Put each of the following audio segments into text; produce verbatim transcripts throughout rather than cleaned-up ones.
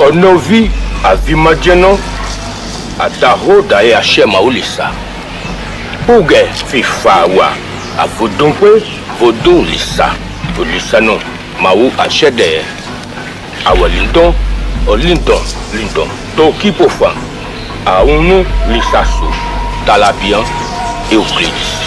Onovi, Avimadjano, Ataroda e Achema Ulissa. Uge, Fifawa, Avodumpe, Vodum Lissa, Ulissa non, Mau Achede, Awalindon, Olindon, Lindon, Toki Pofan, Aunu Lissasu, Talabian, Euclides.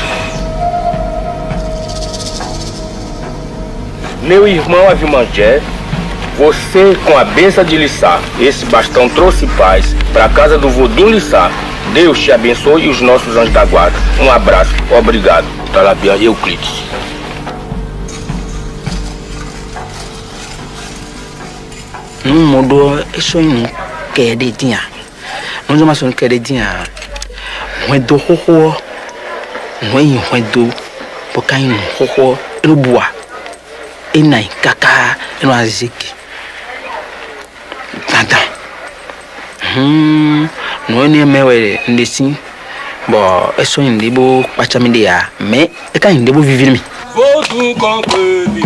Meu irmão Avimandjé, você com a benção de Lissá, esse bastão trouxe paz para a casa do Vodum Lissá. Deus te abençoe e os nossos anjos da guarda. Um abraço, obrigado. Talabian Euclides. Não mudou, isso não quer de tinha. Não já mais não quer de tinha. Não é do rojo, não é não é do, porque aí não rojo, não boa. E nem caca, não azique. Tanta. Hum, não é nem meu é nesse. Bom, é só ainda vou passar me dia, mas é que ainda vou viver me. Vou tu concluir.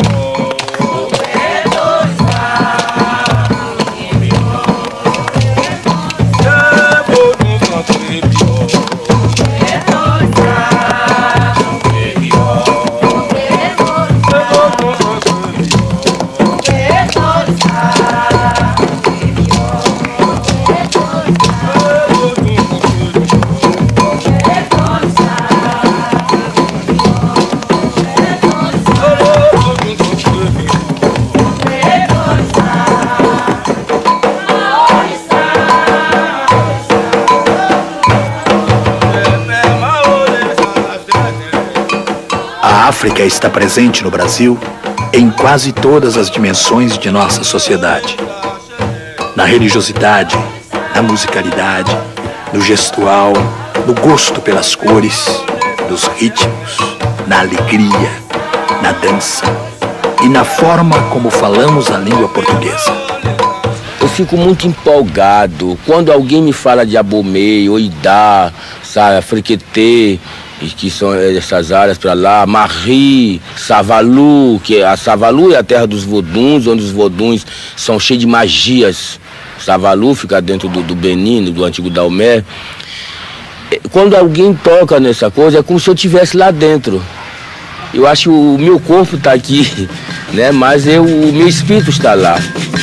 A África está presente no Brasil em quase todas as dimensões de nossa sociedade. Na religiosidade, na musicalidade, no gestual, no gosto pelas cores, nos ritmos, na alegria, na dança e na forma como falamos a língua portuguesa. Eu fico muito empolgado quando alguém me fala de Abomey, Oidá, sabe, Friquetê, que são essas áreas para lá, Marri, Savalu, que a Savalu é a terra dos voduns, onde os voduns são cheios de magias. Savalu fica dentro do, do Benin, do antigo Daomé. Quando alguém toca nessa coisa, é como se eu estivesse lá dentro. Eu acho que o meu corpo está aqui, né? Mas eu, o meu espírito está lá.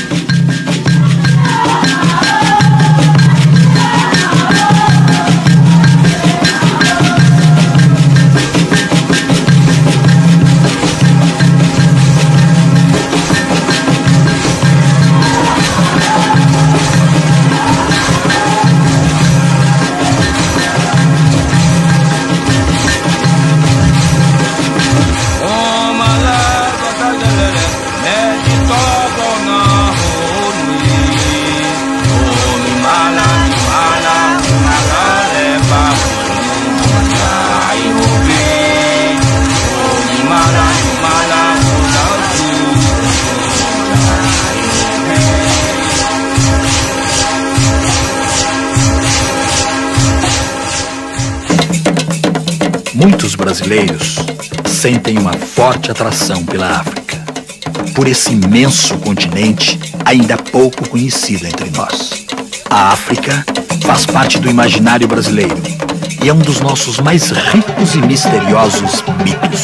Muitos brasileiros sentem uma forte atração pela África, por esse imenso continente ainda pouco conhecido entre nós. A África faz parte do imaginário brasileiro e é um dos nossos mais ricos e misteriosos mitos.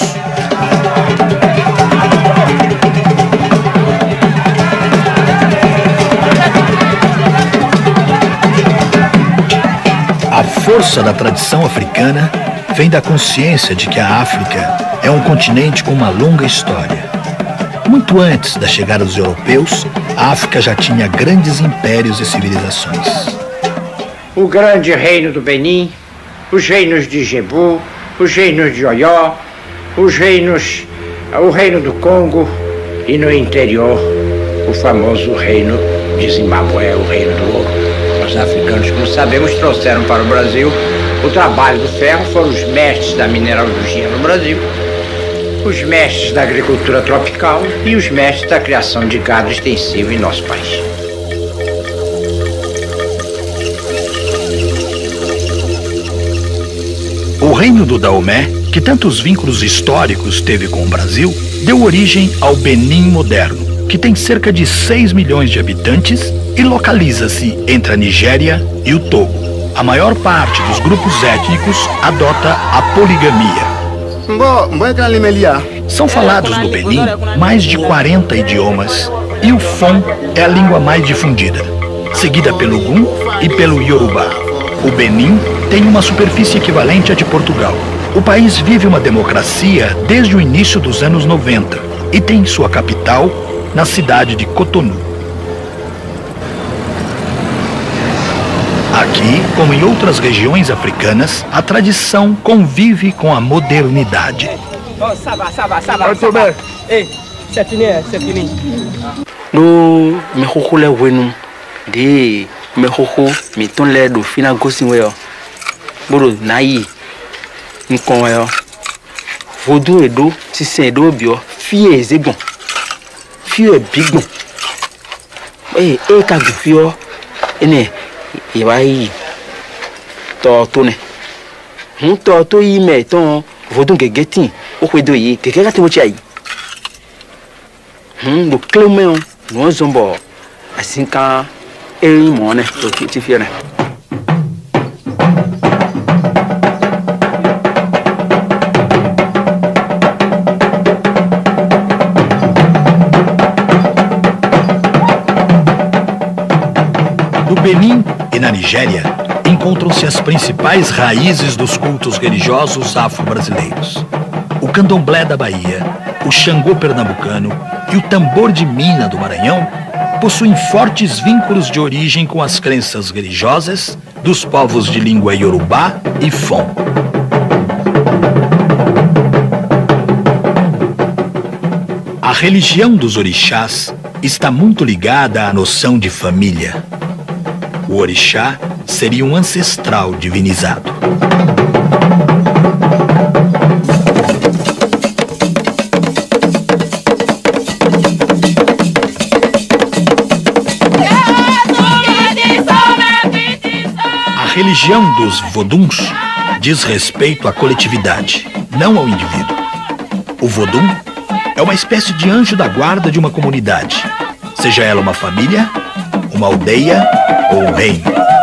A força da tradição africana vem da consciência de que a África é um continente com uma longa história. Muito antes da chegada dos europeus, a África já tinha grandes impérios e civilizações. O grande reino do Benin, os reinos de Jebu, os reinos de Oió, os reinos, o reino do Congo e no interior o famoso reino de Zimbábue, o reino do ouro. Os africanos, como sabemos, trouxeram para o Brasil o trabalho do ferro, foram os mestres da mineralogia no Brasil, os mestres da agricultura tropical e os mestres da criação de gado extensivo em nosso país. O reino do Daomé, que tantos vínculos históricos teve com o Brasil, deu origem ao Benin moderno, que tem cerca de seis milhões de habitantes e localiza-se entre a Nigéria e o Togo. A maior parte dos grupos étnicos adota a poligamia. São falados no Benin mais de quarenta idiomas e o Fon é a língua mais difundida, seguida pelo Gun e pelo Yorubá. O Benin tem uma superfície equivalente à de Portugal. O país vive uma democracia desde o início dos anos noventa e tem sua capital na cidade de Cotonou. Aqui, como em outras regiões africanas, a tradição convive com a modernidade. No mehoko le wenu de mehoko miton le do fina gosinwe yo boro nayi nkon yo vodu edo ti sen edo bio fie ezegbon fie bigbon eh e ka gu fio ene iwai to to ne hun to to yi me ton vodu gegetin o kwedo yi keke ka ti mo chi ayi hmm do clement no zombo assim ka e mo ne to ti fi ne. No Benin e na Nigéria encontram-se as principais raízes dos cultos religiosos afro-brasileiros. O candomblé da Bahia, o Xangô pernambucano e o tambor de Mina do Maranhão possuem fortes vínculos de origem com as crenças religiosas dos povos de língua Yorubá e Fon. A religião dos orixás está muito ligada à noção de família. O orixá seria um ancestral divinizado. A religião dos voduns diz respeito à coletividade, não ao indivíduo. O vodum é uma espécie de anjo da guarda de uma comunidade, seja ela uma família, uma aldeia ou um reino.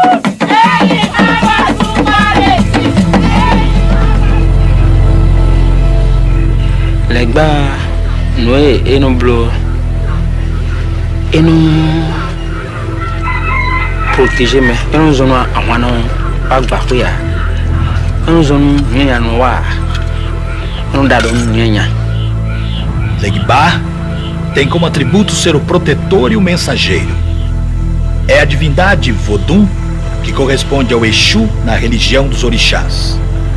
Legba no e eno blo eno protéger me eno zono awano agba ko ya eno zono nyanya no wa eno dado nyanya. Legba tem como atributo ser o protetor e o mensageiro. É a divindade Vodum que corresponde ao Exu na religião dos orixás.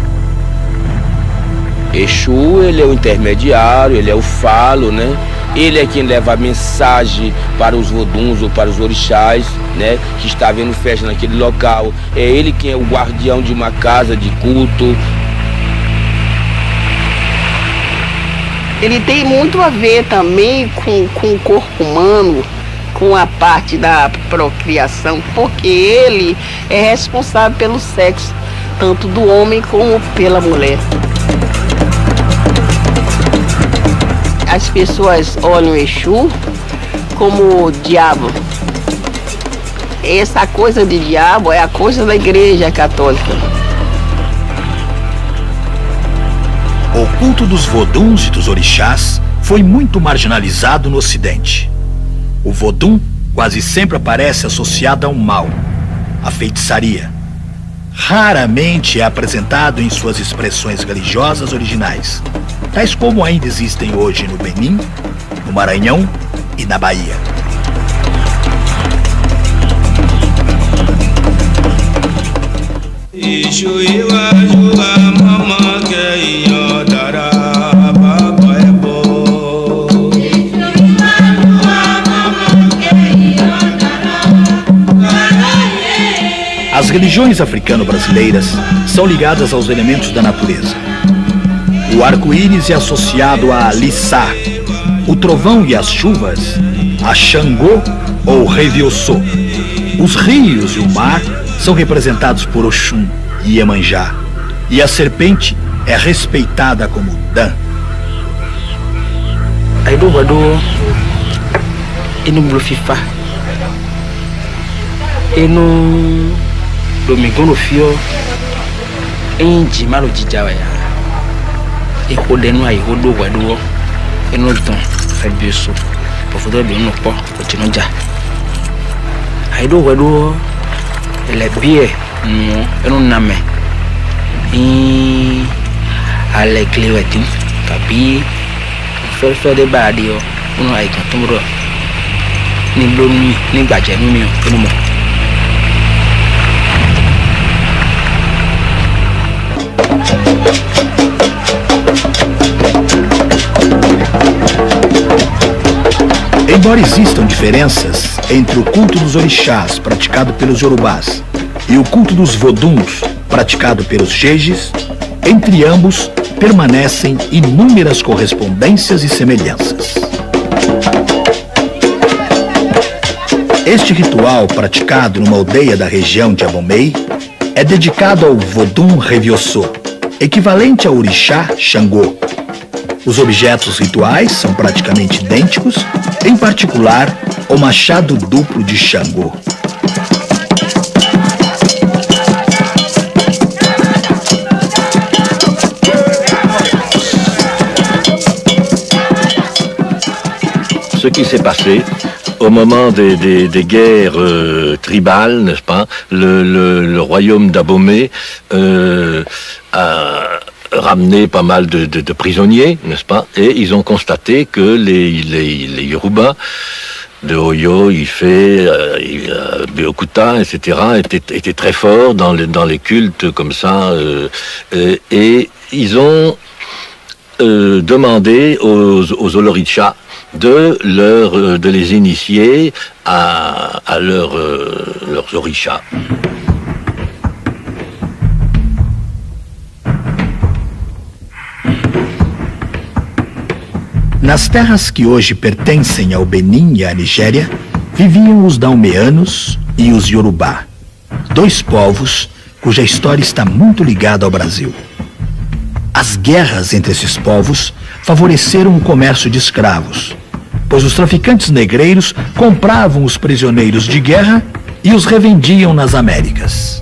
Exu, ele é o intermediário, ele é o falo, né? Ele é quem leva a mensagem para os voduns ou para os orixás, né? Que está havendo festa naquele local. É ele quem é o guardião de uma casa de culto. Ele tem muito a ver também com, com o corpo humano, com a parte da procriação, porque ele é responsável pelo sexo, tanto do homem como pela mulher. As pessoas olham o Exu como o diabo. Essa coisa de diabo é a coisa da Igreja Católica. O culto dos voduns e dos orixás foi muito marginalizado no Ocidente. O vodum quase sempre aparece associado ao mal, à feitiçaria. Raramente é apresentado em suas expressões religiosas originais, tais como ainda existem hoje no Benin, no Maranhão e na Bahia. As religiões africano-brasileiras são ligadas aos elementos da natureza. O arco-íris é associado a Lissá, o trovão e as chuvas a Xangô ou Revioçô. Os rios e o mar são representados por Oxum e Iemanjá, e a serpente é respeitada como Dan. Aí do bado e no blofifa e no domingo no fio em jimalo jijawa ya e rodeno aí rodo wedo e no don febioso por fodo de no po o tinoja aí do wedo ele bie no e no name e ale clewetin kabi fer fer de badio uno aí kan tumro ni blomi ni gbaje mi mi o no mo. Embora existam diferenças entre o culto dos orixás, praticado pelos Yorubás, e o culto dos voduns, praticado pelos Jejes, entre ambos permanecem inúmeras correspondências e semelhanças. Este ritual, praticado numa aldeia da região de Abomey, é dedicado ao Vodun Revioso, equivalente ao orixá Xangô. Os objetos rituais são praticamente idênticos, em particular o machado duplo de Xangô. Ce qui s'est passé au moment des, des, des guerres euh, tribales, n'est-ce pas, le, le, le royaume d'Abomey euh, a ramené pas mal de, de, de prisonniers, n'est-ce pas, et ils ont constaté que les, les, les Yoruba de Oyo, Ife, euh, Beokuta, et cetera, étaient, étaient très forts dans les, dans les cultes comme ça, euh, et, et ils ont euh, demandé aux, aux Olorichas de, leur, de les initier à, à leur, euh, leurs orixás. Nas terras que hoje pertencem ao Benin e à Nigéria, viviam os Daumeanos e os Yorubá, dois povos cuja história está muito ligada ao Brasil. As guerras entre esses povos favoreceram o comércio de escravos, pois os traficantes negreiros compravam os prisioneiros de guerra e os revendiam nas Américas.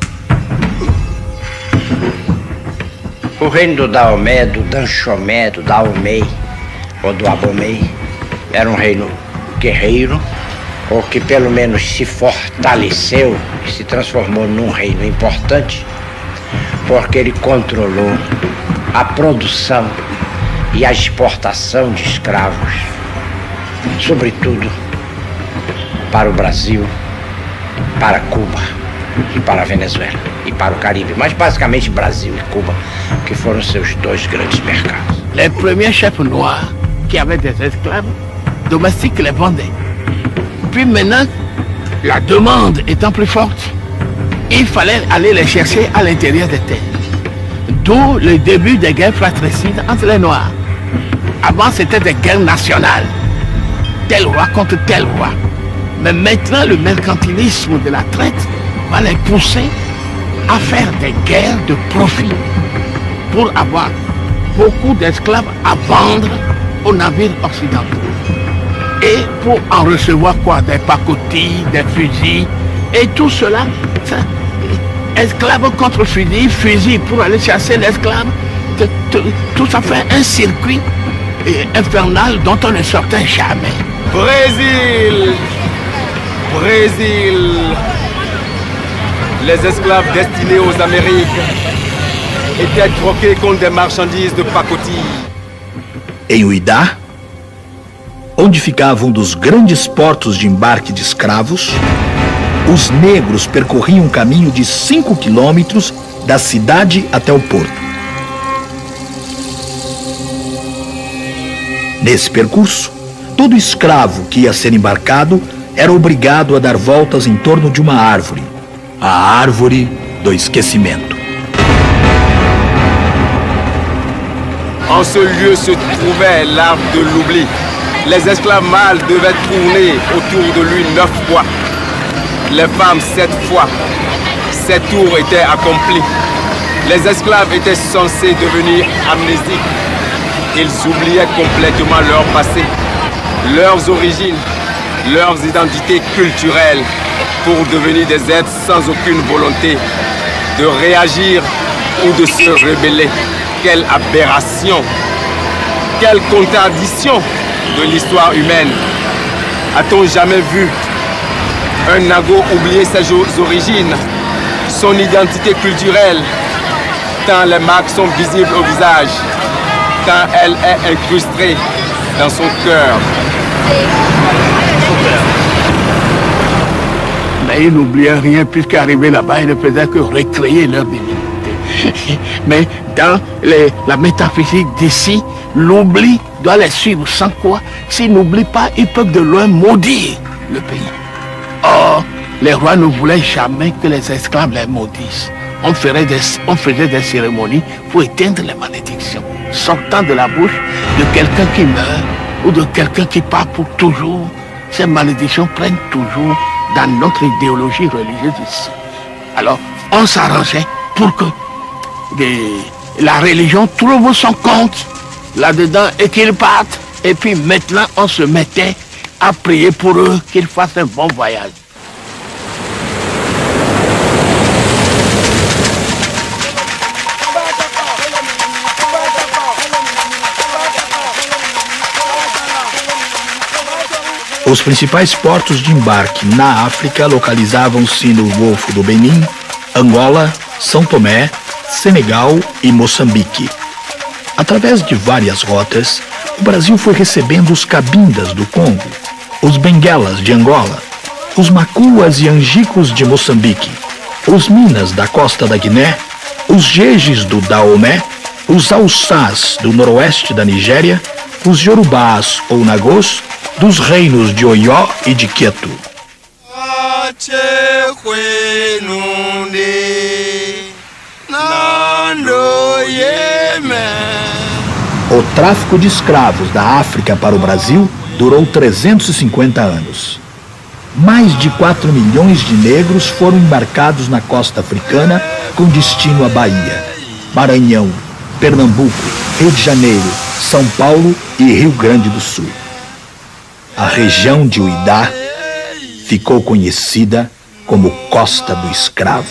O reino do Daomé, do Danxomé, do Daomei ou do Abomey era um reino guerreiro, ou que pelo menos se fortaleceu e se transformou num reino importante, porque ele controlou a produção e a exportação de escravos, sobretudo para o Brasil, para Cuba e para a Venezuela e para o Caribe, mas basicamente Brasil e Cuba, que foram seus dois grandes mercados. Les premiers chefs noirs qui avaient des esclaves domestiques les vendaient. Puis maintenant, la demande étant plus forte, il fallait aller les chercher à l'intérieur des terres. D'où le début des guerres fratricides entre les Noirs. Avant, c'était des guerres nationales. Tel roi contre tel roi. Mais maintenant, le mercantilisme de la traite va les pousser à faire des guerres de profit pour avoir beaucoup d'esclaves à vendre aux navires occidentaux. Et pour en recevoir quoi? Des pacotilles, des fusils, et tout cela, ça, esclaves contre fusil, fusil pour aller chasser l'esclave, tout ça fait un circuit infernal dont on ne sortait jamais. Brésil! Brésil! Les esclaves destinés aux Amériques étaient troqués contre des marchandises de pacotille. Em Uidá, onde ficava um dos grandes portos de embarque de escravos, os negros percorriam um caminho de cinco quilômetros da cidade até o porto. Nesse percurso, todo escravo que ia ser embarcado era obrigado a dar voltas em torno de uma árvore, a árvore do esquecimento. En ce lieu se trouvait l'arbre de l'oubli. Les esclaves mâles devaient tourner autour de lui neuf fois. Les femmes sept fois. Ces tours étaient accomplis. Les esclaves étaient censés devenir amnésiques. Ils oubliaient complètement leur passé, leurs origines, leurs identités culturelles pour devenir des êtres sans aucune volonté de réagir ou de se rebeller. Quelle aberration! Quelle contradiction de l'histoire humaine! A-t-on jamais vu un Nago oublier ses origines, son identité culturelle, tant les marques sont visibles au visage, tant elle est incrustée dans son cœur? Mais ils n'oubliaient rien, puisqu'arrivé là-bas, ils ne faisaient que recréer leur divinité. Mais dans les, la métaphysique d'ici, l'oubli doit les suivre, sans quoi, s'ils n'oublient pas, ils peuvent de loin maudire le pays. Or, les rois ne voulaient jamais que les esclaves les maudissent. On, ferait des, on faisait des cérémonies pour éteindre les malédictions, sortant de la bouche de quelqu'un qui meurt ou de quelqu'un qui part pour toujours. Ces malédictions prennent toujours dans notre idéologie religieuse ici. Alors, on s'arrangeait pour que des, la religion trouve son compte là-dedans et qu'ils partent. Et puis maintenant, on se mettait à prier pour eux, qu'ils fassent un bon voyage. Os principais portos de embarque na África localizavam-se no Golfo do Benin, Angola, São Tomé, Senegal e Moçambique. Através de várias rotas, o Brasil foi recebendo os cabindas do Congo, os benguelas de Angola, os macuas e angicos de Moçambique, os minas da costa da Guiné, os jejes do Daomé, os alçás do noroeste da Nigéria, os yorubás ou nagôs dos reinos de Oió e de Queto. O tráfico de escravos da África para o Brasil durou trezentos e cinquenta anos. Mais de quatro milhões de negros foram embarcados na costa africana com destino à Bahia, Maranhão, Pernambuco, Rio de Janeiro, São Paulo e Rio Grande do Sul. A região de Uidá ficou conhecida como Costa do Escravo.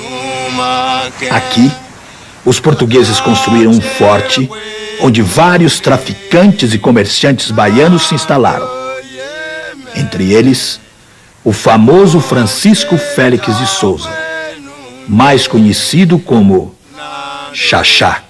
Aqui, os portugueses construíram um forte onde vários traficantes e comerciantes baianos se instalaram. Entre eles, o famoso Francisco Félix de Souza, mais conhecido como Xaxá.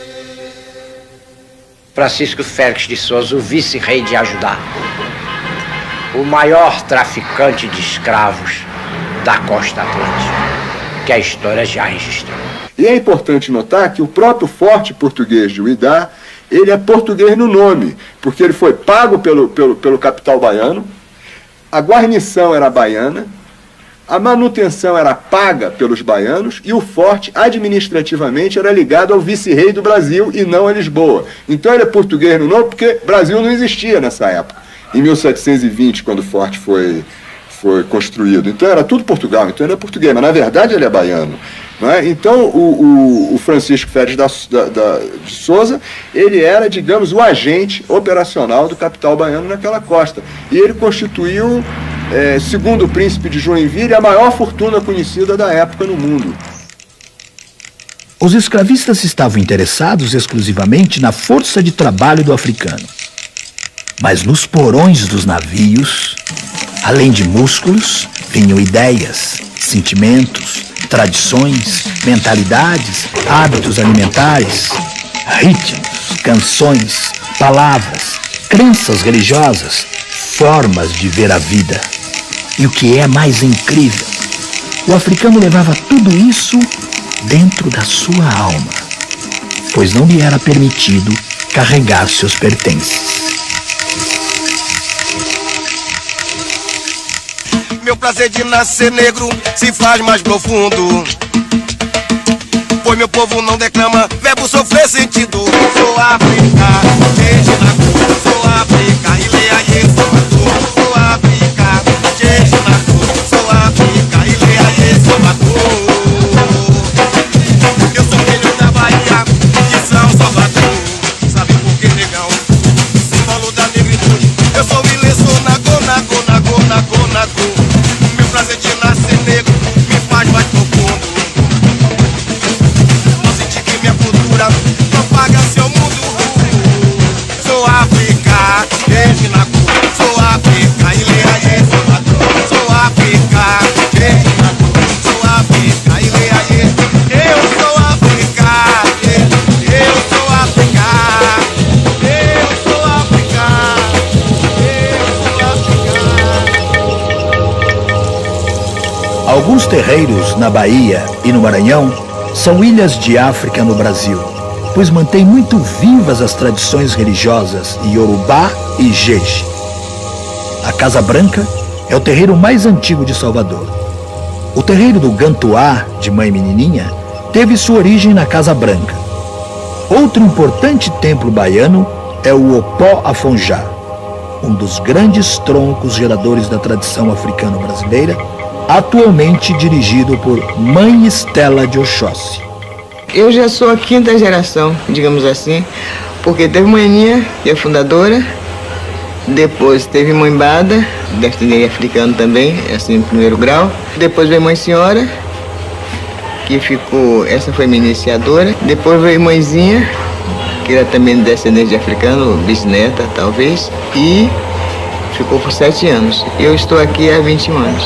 Francisco Félix de Souza, o vice-rei de Ajudá, o maior traficante de escravos da costa atlântica, que a história já registrou. E é importante notar que o próprio forte português de Uidá, ele é português no nome, porque ele foi pago pelo, pelo, pelo capital baiano, a guarnição era baiana, a manutenção era paga pelos baianos e o forte, administrativamente, era ligado ao vice-rei do Brasil e não a Lisboa. Então ele é português no nome porque Brasil não existia nessa época, em mil setecentos e vinte, quando o forte foi, foi construído. Então era tudo Portugal, então ele é português, mas na verdade ele é baiano. Não é? Então o, o, o Francisco Félix da, da, da, de Souza, ele era, digamos, o agente operacional do capital baiano naquela costa. E ele constituiu, é, segundo o príncipe de Joinville, a maior fortuna conhecida da época no mundo. Os escravistas estavam interessados exclusivamente na força de trabalho do africano. Mas nos porões dos navios, além de músculos, vinham ideias, sentimentos, tradições, mentalidades, hábitos alimentares, ritmos, canções, palavras, crenças religiosas, formas de ver a vida. E o que é mais incrível, o africano levava tudo isso dentro da sua alma, pois não lhe era permitido carregar seus pertences. Meu prazer de nascer negro se faz mais profundo, pois meu povo não declama verbo sofrer sentido. Sou África, desde na cor, sou África, e leia aí, Salvador. Sou África, desde na cor, sou África, e leia aí, Salvador. Eu sou filho da Bahia, de São Salvador. Sabe por que, negão? Símbolo da negritude. Eu sou Ilê, sou Nagô, Nagô, Nagô. Alguns terreiros na Bahia e no Maranhão são ilhas de África no Brasil, pois mantém muito vivas as tradições religiosas Yorubá e Jeje. A Casa Branca é o terreiro mais antigo de Salvador. O terreiro do Gantuá, de Mãe Menininha, teve sua origem na Casa Branca. Outro importante templo baiano é o Opó Afonjá, um dos grandes troncos geradores da tradição africano-brasileira, atualmente dirigido por Mãe Estela de Oxóssi. Eu já sou a quinta geração, digamos assim, porque teve Mãe Ninha, que é fundadora, depois teve Mãe Bada, descendente africano também, assim, em primeiro grau. Depois veio Mãe Senhora, que ficou, essa foi minha iniciadora. Depois veio Mãezinha, que era também descendente de africano, bisneta talvez, e ficou por sete anos. Eu estou aqui há vinte anos.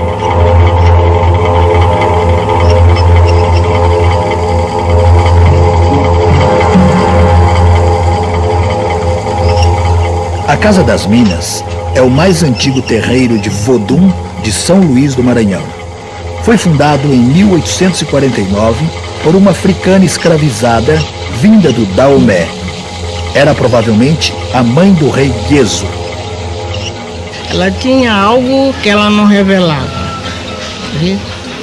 A Casa das Minas é o mais antigo terreiro de Vodum de São Luís do Maranhão. Foi fundado em mil oitocentos e quarenta e nove por uma africana escravizada vinda do Daomé. Era provavelmente a mãe do rei Guezo. Ela tinha algo que ela não revelava, viu?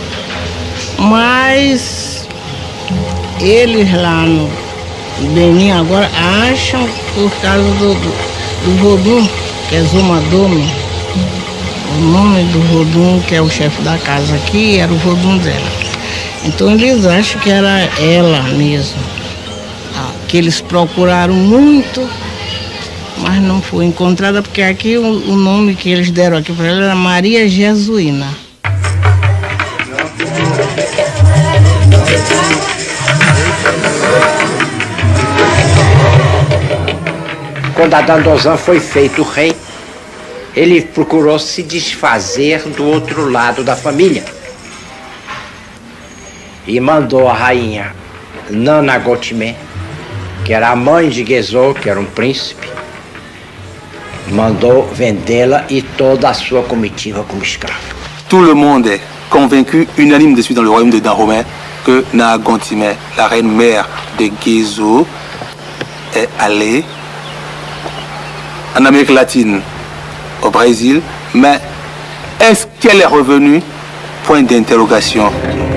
Mas eles lá no Benin agora acham por causa do, do do Vodum, que é Zomadome. O nome do Vodum, que é o chefe da casa aqui, era o Vodum dela. Então eles acham que era ela mesmo. Ah, que eles procuraram muito, mas não foi encontrada, porque aqui o, o nome que eles deram aqui para ela era Maria Jesuína. Quando Adandozan foi feito rei, ele procurou se desfazer do outro lado da família. E mandou a rainha Nana Gotimé, que era a mãe de Guezo, que era um príncipe, mandou vendê-la e toda a sua comitiva como escravo. Tout le monde est convaincu, unanime dessus dans le royaume de Dahomey, que Nana Gotimé, la reine mère de Guezo, est allée en Amérique latine, au Brésil, mais est-ce qu'elle est revenue? Point d'interrogation.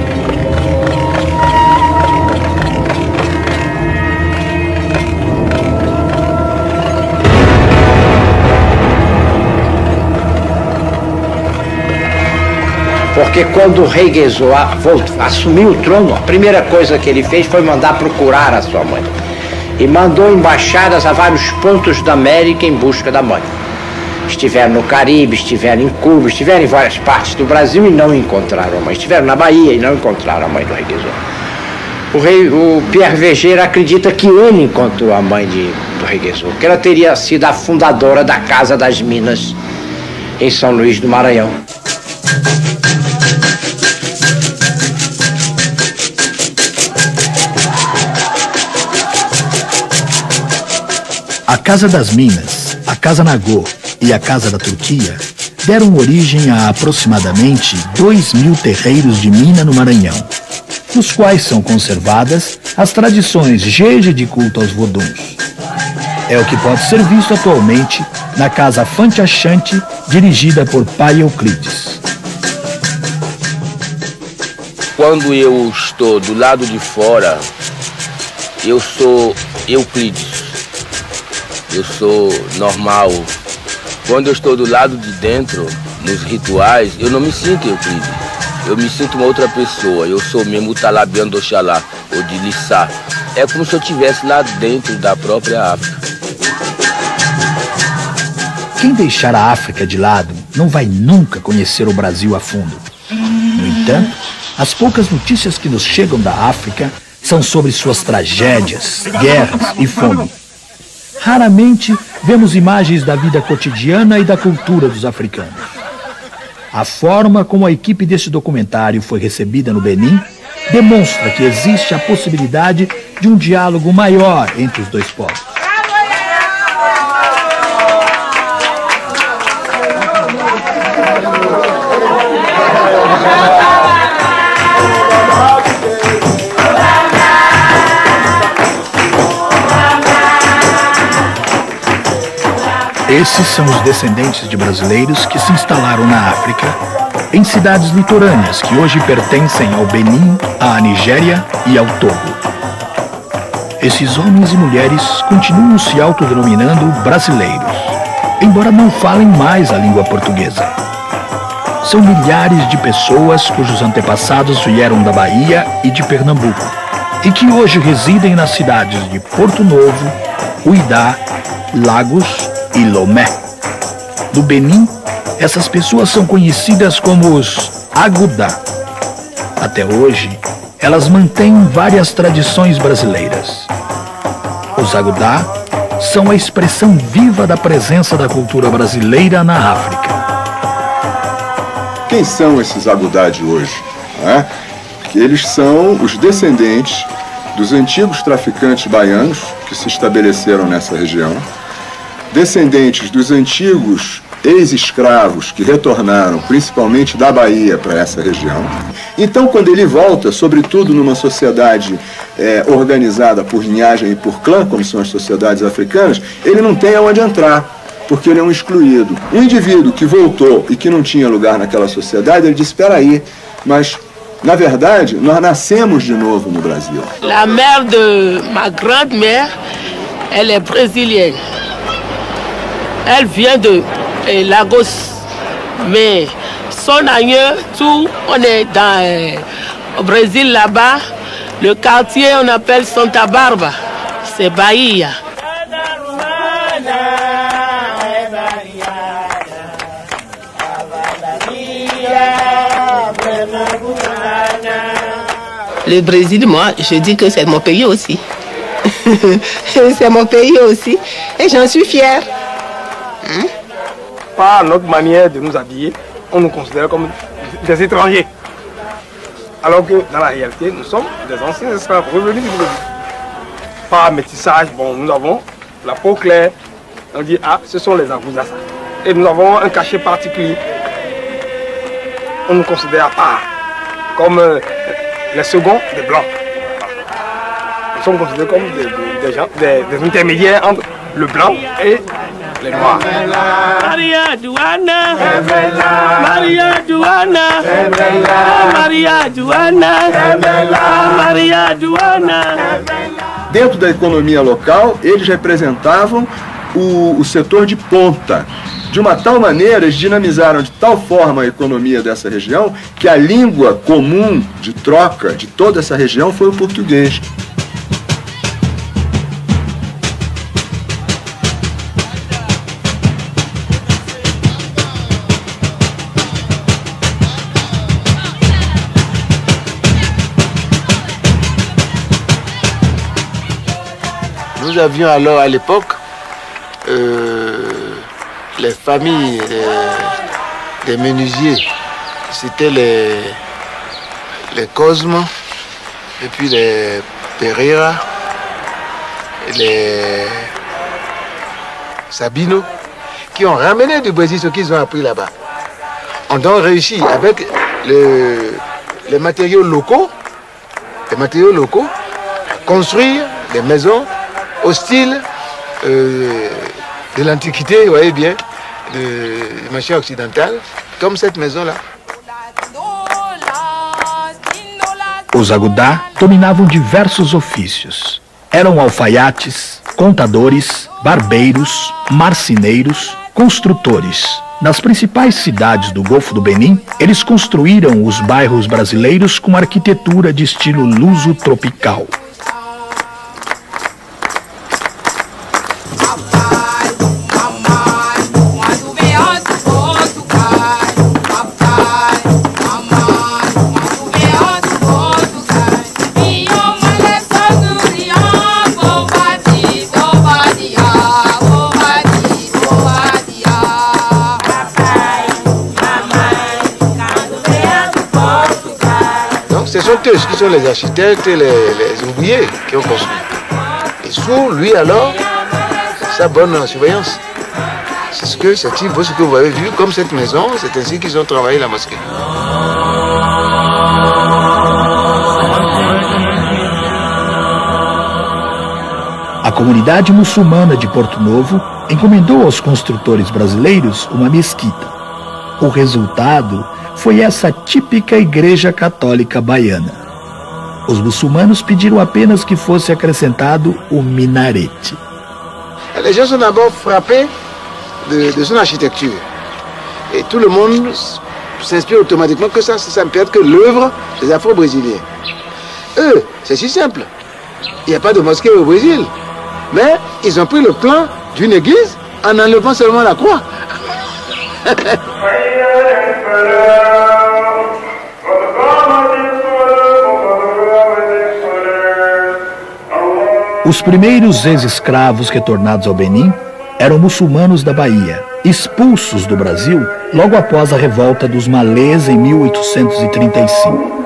Porque quando o rei Guezo assumiu o trono, a primeira coisa que ele fez foi mandar procurar a sua mãe. E mandou embaixadas a vários pontos da América em busca da mãe. Estiveram no Caribe, estiveram em Cuba, estiveram em várias partes do Brasil e não encontraram a mãe. Estiveram na Bahia e não encontraram a mãe do rei Guezo. O, rei, o Pierre Vegeira acredita que ele encontrou a mãe de, do rei Guezo, que ela teria sido a fundadora da Casa das Minas em São Luís do Maranhão. A Casa das Minas, a Casa Nagô e a Casa da Turquia deram origem a aproximadamente dois mil terreiros de mina no Maranhão, nos quais são conservadas as tradições jeje de culto aos voduns. É o que pode ser visto atualmente na Casa Fante Achante, dirigida por Pai Euclides. Quando eu estou do lado de fora, eu sou Euclides. Eu sou normal. Quando eu estou do lado de dentro, nos rituais, eu não me sinto Euclides. Eu me sinto uma outra pessoa. Eu sou mesmo Talabiano do Oxalá, ou de Lissá. É como se eu estivesse lá dentro da própria África. Quem deixar a África de lado não vai nunca conhecer o Brasil a fundo. No entanto, as poucas notícias que nos chegam da África são sobre suas tragédias, guerras e fome. Raramente vemos imagens da vida cotidiana e da cultura dos africanos. A forma como a equipe deste documentário foi recebida no Benin demonstra que existe a possibilidade de um diálogo maior entre os dois povos. Esses são os descendentes de brasileiros que se instalaram na África, em cidades litorâneas que hoje pertencem ao Benin, à Nigéria e ao Togo. Esses homens e mulheres continuam se autodenominando brasileiros, embora não falem mais a língua portuguesa. São milhares de pessoas cujos antepassados vieram da Bahia e de Pernambuco, e que hoje residem nas cidades de Porto Novo, Uidá, Lagos e Lomé. No Benin, essas pessoas são conhecidas como os Agudá. Até hoje, elas mantêm várias tradições brasileiras. Os Agudá são a expressão viva da presença da cultura brasileira na África. Quem são esses Agudá de hoje? É? Eles são os descendentes dos antigos traficantes baianos que se estabeleceram nessa região, descendentes dos antigos ex-escravos que retornaram principalmente da Bahia para essa região. Então, quando ele volta, sobretudo numa sociedade é, organizada por linhagem e por clã, como são as sociedades africanas, ele não tem aonde entrar, porque ele é um excluído. Um indivíduo que voltou e que não tinha lugar naquela sociedade, ele disse, espera aí, mas na verdade, nós nascemos de novo no Brasil. La mère de ma grande-mère, elle est brésilienne. Elle vient de eh, Lagos, mais son aïeux, tout, on est dans eh, au Brésil là-bas, le quartier on appelle Santa Barbara, c'est Bahia. Le Brésil, moi, je dis que c'est mon pays aussi. C'est mon pays aussi, et j'en suis fière. Hein? Par notre manière de nous habiller, on nous considère comme des étrangers. Alors que dans la réalité, nous sommes des anciens esclaves revenus du Brésil. Par métissage, bon, nous avons la peau claire. On dit, ah, ce sont les Agudá. Et nous avons un cachet particulier. On nous considère pas comme euh, les seconds des Blancs. Nous sommes considérés comme des, des, des, gens, des, des intermédiaires entre le blanc et les noirs. Maria Joana, Maria Joana, Maria Joana, Maria Joana. Dentro da economia local, eles representavam o, o setor de ponta. De uma tal maneira, eles dinamizaram de tal forma a economia dessa região que a língua comum de troca de toda essa região foi o português. Nous avions alors à l'époque euh, les familles des, des menuisiers. C'était les, les Cosmo, et puis les Pereira, et les Sabino, qui ont ramené du Brésil ce qu'ils ont appris là-bas. On a donc réussi avec le, les matériaux locaux, les matériaux locaux, construire des maisons au style euh, de l'Antiquité, vous voyez bien, de machine occidentale, comme cette maison-là. Os Agudá dominavam diversos ofícios. Eram alfaiates, contadores, barbeiros, marceneiros, construtores. Nas principais cidades do Golfo do Benin, eles construíram os bairros brasileiros com arquitetura de estilo luso-tropical. Ce sont eux qui sont les architectes et les, les ouvriers qui ont construit. Et sous lui alors, sa bonne surveillance. C'est ce que, ce que vous avez vu, comme cette maison, c'est ainsi qu'ils ont travaillé la mosquée. comunidade muçulmana de Porto Novo encomendou aos construtores brasileiros uma mesquita. O resultado foi essa típica igreja católica baiana. Os muçulmanos pediram apenas que fosse acrescentado o minarete. Les gens sont d'abord frappés de, de son architecture. Et tout le monde s'inspire automatiquement que ça, ça ne peut être que l'œuvre des Afro-Brésiliens. Eux, c'est si simple. Il n'y a pas de mosquée au Brésil. Mais ils ont pris le plan d'une église en enlevant seulement la croix. Os primeiros ex-escravos retornados ao Benin eram muçulmanos da Bahia, expulsos do Brasil logo após a revolta dos malês em mil oitocentos e trinta e cinco.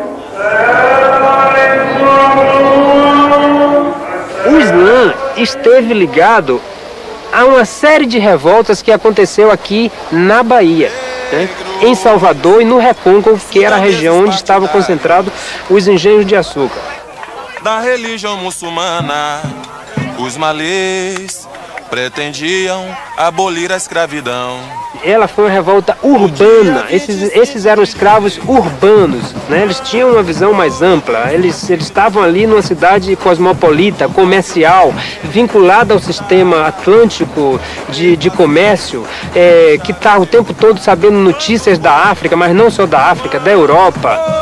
O Islã esteve ligado a uma série de revoltas que aconteceu aqui na Bahia, né? Em Salvador e no Recôncavo, que era a região onde estavam concentrados os engenhos de açúcar. Da religião muçulmana, os malês pretendiam abolir a escravidão. Ela foi uma revolta urbana. Esses, esses eram escravos urbanos, né? Eles tinham uma visão mais ampla. Eles, eles estavam ali numa cidade cosmopolita, comercial, vinculada ao sistema atlântico de, de comércio, é, que está o tempo todo sabendo notícias da África, mas não só da África, da Europa.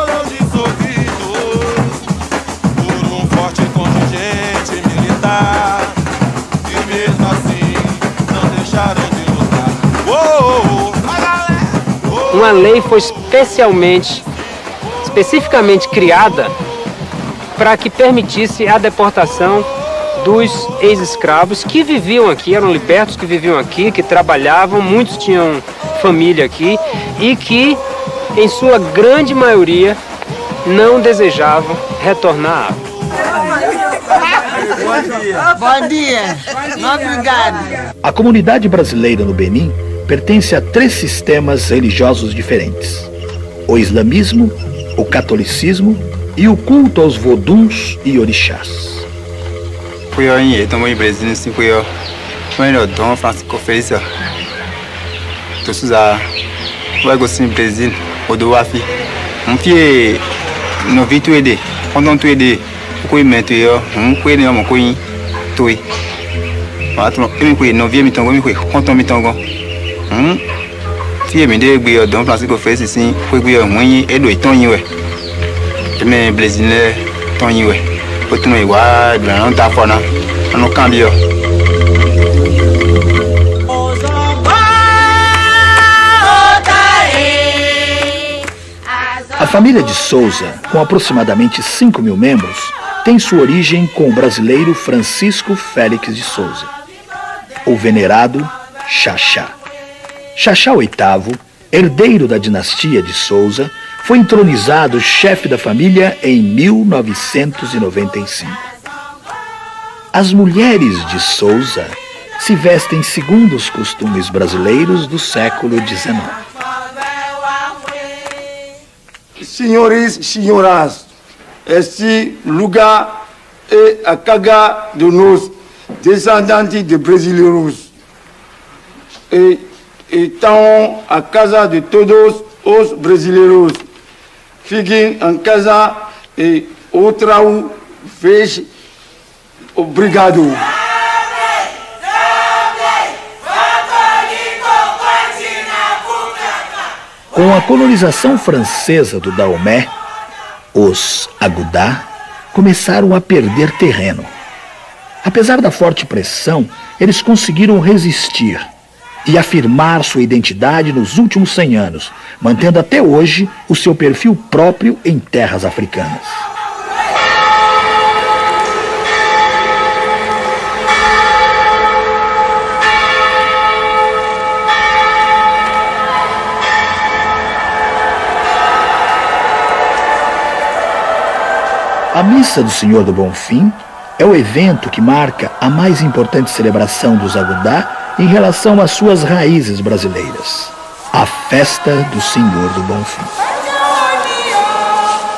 Uma lei foi especialmente, especificamente criada para que permitisse a deportação dos ex-escravos que viviam aqui, eram libertos que viviam aqui, que trabalhavam, muitos tinham família aqui e que, em sua grande maioria, não desejavam retornar à África. Bom dia. Bom dia. Obrigado. A comunidade brasileira no Benin pertence a três sistemas religiosos diferentes: o islamismo, o catolicismo e o culto aos voduns e orixás. Fui ao Brasil, Brasil, fui ao Dom Francisco Felício. Todos a vai gostar do Brasil, o do Afi. Um fie no vitu ede, quando tu ede, o que me tu eu, um que não me conhe, tu. Mas eu me conhe, não vi me tongo, me conhe, quanto me tongo. Hum, fie me de gbe Dom Francisco Felício sim, foi gbe ruim e do iton yiwe. Me Brasil ton yiwe. O tu no igual, não tá fora, não cambio. A família de Souza, com aproximadamente cinco mil membros, tem sua origem com o brasileiro Francisco Félix de Souza, o venerado Xaxá. Xaxá oitavo, herdeiro da dinastia de Souza, foi entronizado chefe da família em mil novecentos e noventa e cinco. As mulheres de Souza se vestem segundo os costumes brasileiros do século dezenove. Senhores e senhoras, este lugar é a casa de nós, descendentes de brasileiros. E então a casa de todos os brasileiros. Fiquem em casa e outra vez, obrigado. Com a colonização francesa do Dahomey, os Agudá começaram a perder terreno. Apesar da forte pressão, eles conseguiram resistir e afirmar sua identidade nos últimos cem anos, mantendo até hoje o seu perfil próprio em terras africanas. A Missa do Senhor do Bonfim é o evento que marca a mais importante celebração dos Agudá em relação às suas raízes brasileiras, a Festa do Senhor do Bonfim.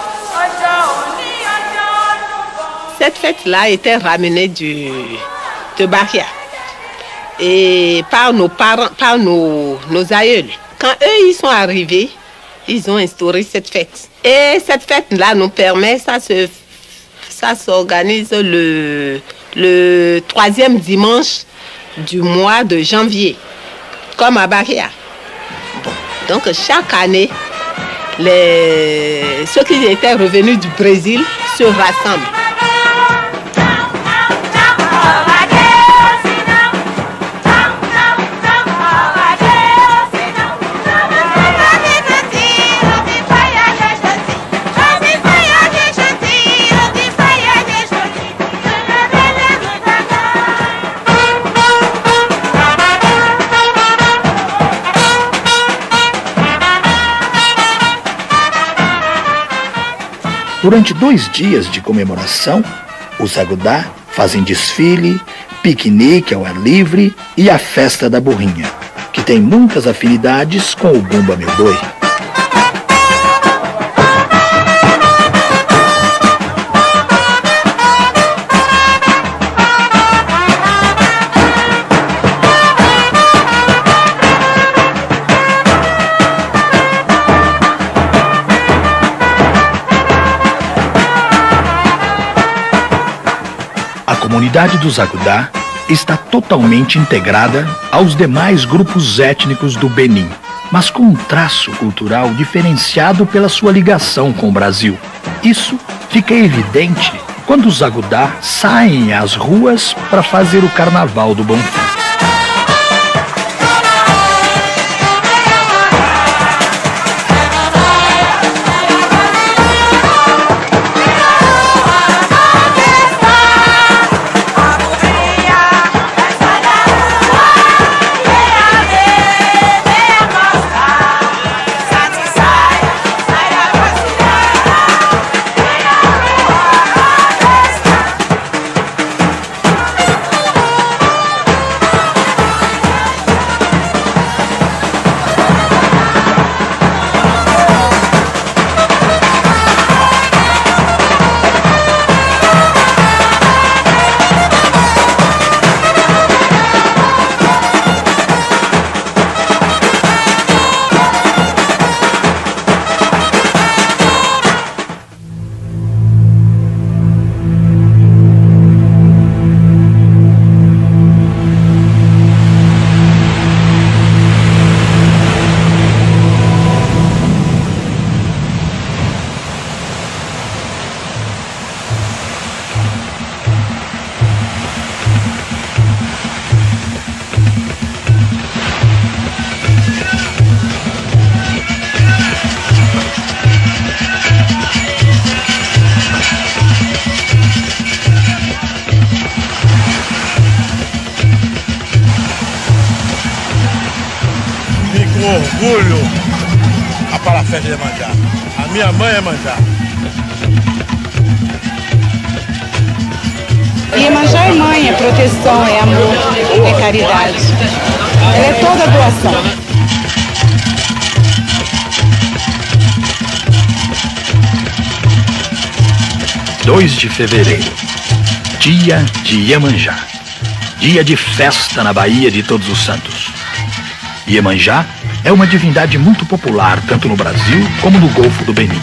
Cette fête-là était ramenée du, de Bahia. Et par nos parents, par nos, nos aïeuls. Quand eux, ils sont arrivés, ils ont instauré cette fête. Et cette fête-là nous permet, ça se, ça s'organise le, le troisième dimanche du mois de janvier, comme à Bahia. Donc chaque année, les, ceux qui étaient revenus du Brésil se rassemblent. Durante dois dias de comemoração, os Agudá fazem desfile, piquenique ao ar livre e a festa da burrinha, que tem muitas afinidades com o Bumba Meu Boi. A comunidade dos Agudá está totalmente integrada aos demais grupos étnicos do Benin, mas com um traço cultural diferenciado pela sua ligação com o Brasil. Isso fica evidente quando os Agudá saem às ruas para fazer o Carnaval do Bonfim. Orgulho a para a festa de Iemanjá. A minha mãe é Iemanjá. Iemanjá é mãe, é proteção, é amor, é caridade. Ela é toda doação. dois de fevereiro, dia de Iemanjá. Dia de festa na Baía de Todos os Santos. Iemanjá é uma divindade muito popular tanto no Brasil como no Golfo do Benin.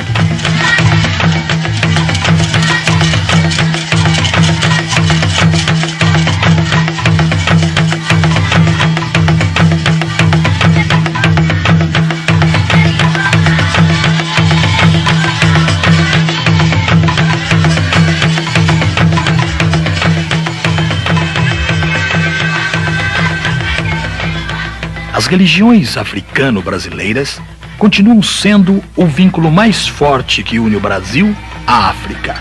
As religiões africano-brasileiras continuam sendo o vínculo mais forte que une o Brasil à África.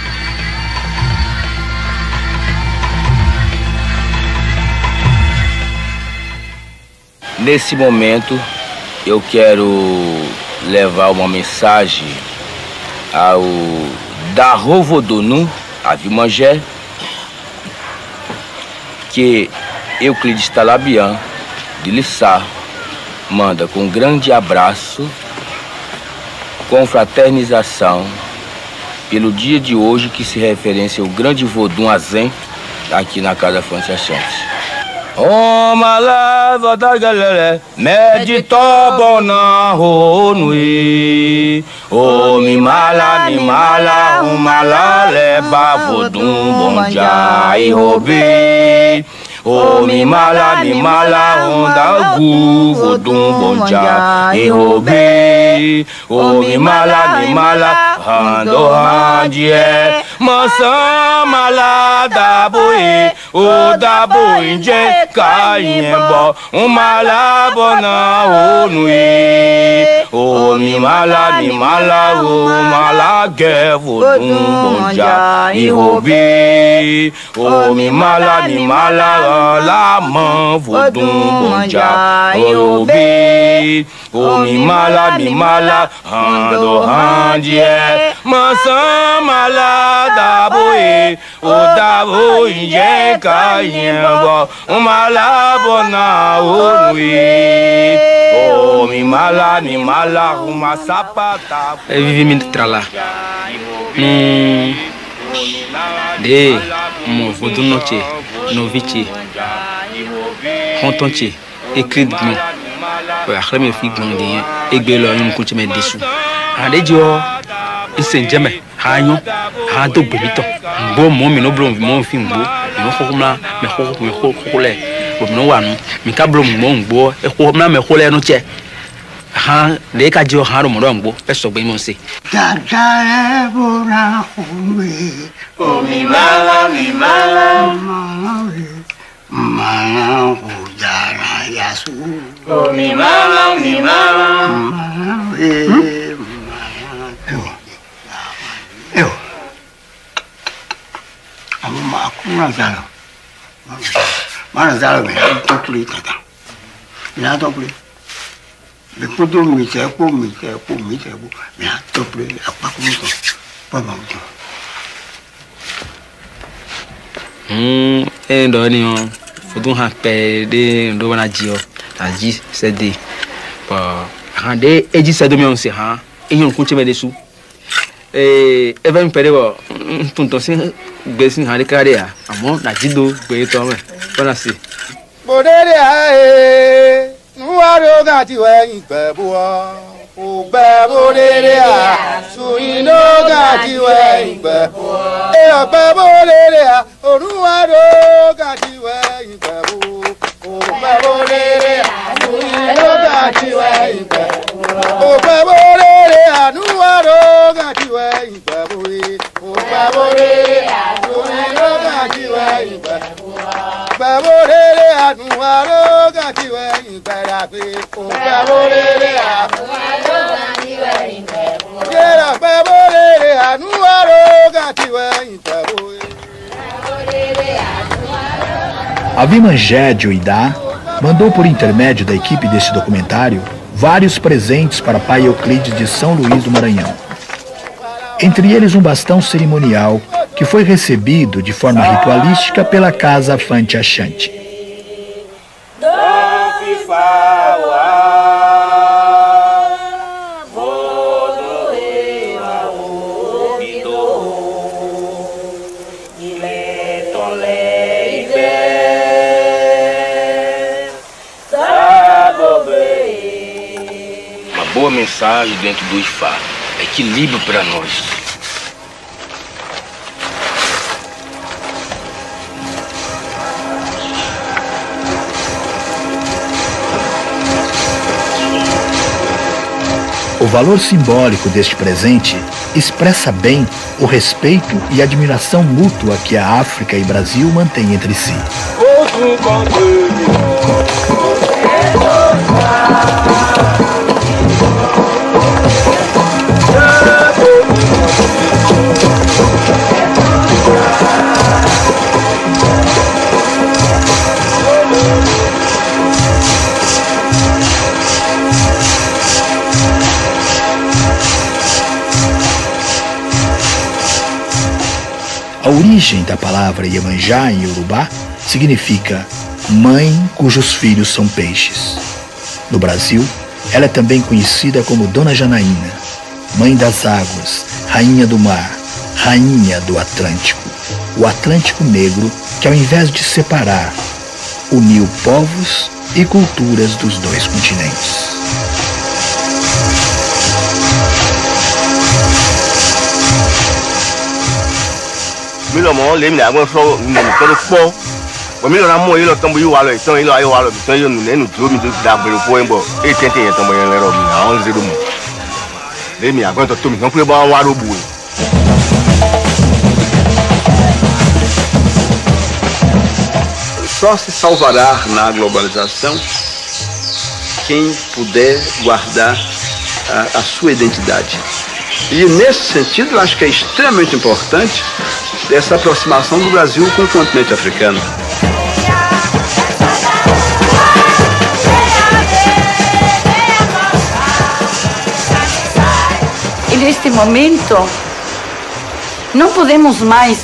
Nesse momento, eu quero levar uma mensagem ao Darovodonu, a Vilmangé, que Euclides Talabian, de Lissá, manda com um grande abraço, com fraternização, pelo dia de hoje que se referencia ao grande Vodun Azen, aqui na casa Fante Chante. Oh, malava da galera, medito bona honui. Oh, mi mala, mi mala, o mala leva vodum bom dia e roubei. Oh, mi mala, mi mala, onda gu vodum bom dia e roubei. Oh, mi mala, mi mala, ando handie. Maçã malada boi, o da boi de caimbo, um malabona onui. O mi mala, mi mala, o malague vodum bom dia e roubei. O mi mala, mi mala, la mão vodum bom dia e roubei. O mi mala, mi mala, ando handie. Maçã malada boi, o da boi de caimbo, um malabona onui. Oh, mi mala, mi mala, uma sapata. Eu vivi me trala. Hum. De, mon vodum noche, novice. Hontonche, écrit de nous. Ouais, après mes filles grandir, et que leur nous continue à dessous. Allez, Dieu. Isen jeme hanyo ha do bebito mbo mo mi no blo mo fi mbo mi ho ko na me ho me ho ko le bo no wa no mi ka blo mo mbo e ko na me ho le no che ha le ka ji o ha ro mo ro mbo pe so gbe mo se da da bo na huwe o mi mala mi mala mana hu ja na yasu o mi mala mi mala eh eu amo macuna zalo mana zalo me to pli tata na to pli le podo mi se ko mi se ko mi se ko na to pli apa ko to pa ma to hum e ndo ni o fodo ha pe de ndo wana jio ta ji se de pa ha de e ji se do mi on se ha e yon kun che me de su eh even perewo tonton sin gbesin han kare a amo na jido gbe to me bona si bodere ae nuwaro gati we igbe bo o gbe bodere a suino gati we igbe e o gbe bodere a onuwaro gati we igbe bo o gbe bodere a suino gati we igbe o gbe bodere a nuwaro gati we igbe bo o gbe bodere a suino gati we igbe Baborere anuaro gati we ingarape o baborere anuaro gati we ingarape Yera baborere anuaro gati we ingarape A Vimangé de Uidá mandou por intermédio da equipe desse documentário vários presentes para Pai Euclides de São Luís do Maranhão. Entre eles um bastão cerimonial que foi recebido de forma ritualística pela Casa Fante Chante. Uma boa mensagem dentro do Ifá, equilíbrio para nós. O valor simbólico deste presente expressa bem o respeito e admiração mútua que a África e Brasil mantêm entre si. A origem da palavra Iemanjá em Iorubá significa mãe cujos filhos são peixes. No Brasil, ela é também conhecida como Dona Janaína, mãe das águas, rainha do mar, rainha do Atlântico, o Atlântico Negro que, ao invés de separar, uniu povos e culturas dos dois continentes. Milomon lem na agora só no todo pó. O milona mo ilo tambo yu walo, então ilo ayo walo, então ilo nenu tu mi da belo poembo. E tente então banho lero mi na onze do mo. Lem agora to tumi, não foi ba waro bui. Só se salvará na globalização quem puder guardar a, a sua identidade. E nesse sentido, eu acho que é extremamente importante essa aproximação do Brasil com o continente africano. E neste momento, não podemos mais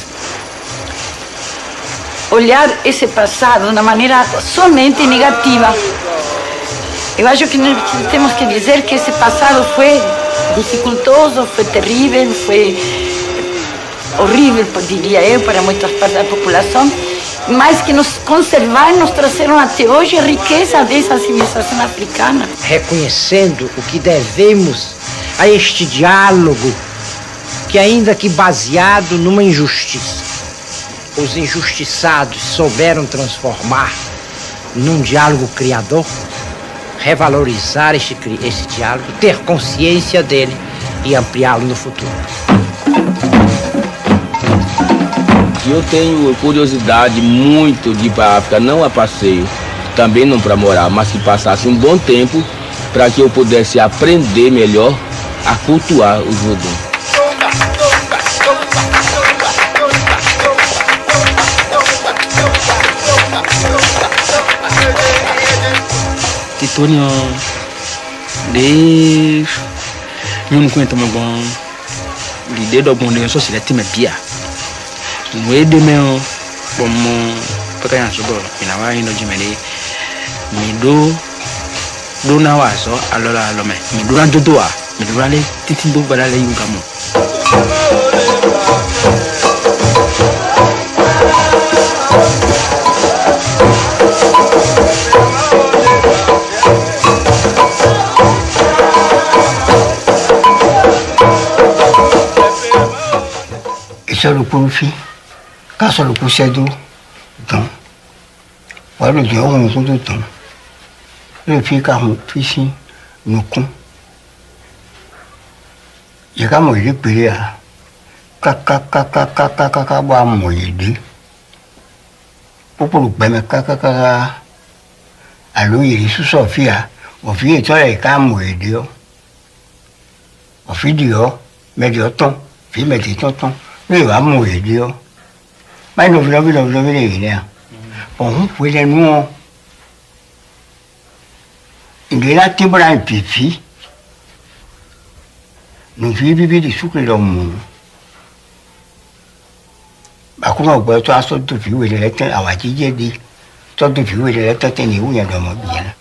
olhar esse passado de uma maneira somente negativa. Eu acho que temos que dizer que esse passado foi dificultoso, foi terrível, foi horrível, diria eu, para muitas partes da população, mas que nos conservaram, nos trouxeram até hoje a riqueza dessa civilização africana. Reconhecendo o que devemos a este diálogo, que ainda que baseado numa injustiça, os injustiçados souberam transformar num diálogo criador, revalorizar esse, esse diálogo, ter consciência dele e ampliá-lo no futuro. Eu tenho curiosidade muito de ir para a África, não a passeio, também não para morar, mas que passasse um bom tempo para que eu pudesse aprender melhor a cultuar o voodoo. Titonio de eu não conheço meu bom de dedo bom de só se ele tem pia não é de meu como para quem acha bom e na vai no jimene me do do na wa so alora alome me durante doa me durante titimbo balale yungamo. Isso é o curfi, caso o curso é do então, olha o dia um com do então, ele fica um fisim no com, e a mulher peria, cacacacacacacaca boa mulher de, pouco bem me cacacaca, a luz isso Sofia, o filho só é cá mulher de, o filho meio tom, filho meio tom. Nếu mà mùi đi không, mấy nụ nó biết đâu nó biết gì nè, còn không phải là nuông, người ta tìm ra một phí phí, nụ phí phí phí thì suốt cái đầu mù, bà cũng không bao cho số tôi phí về để lấy tên à bà chỉ dễ đi, cho tôi phí về để lấy tên nhiều nhà đồ mà bị